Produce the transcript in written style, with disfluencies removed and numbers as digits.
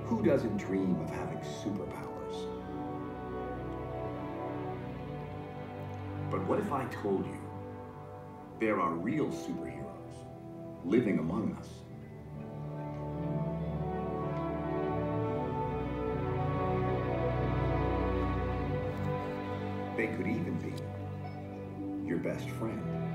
Who doesn't dream of having superpowers? But what if I told you there are real superheroes living among us? They could even be your best friend.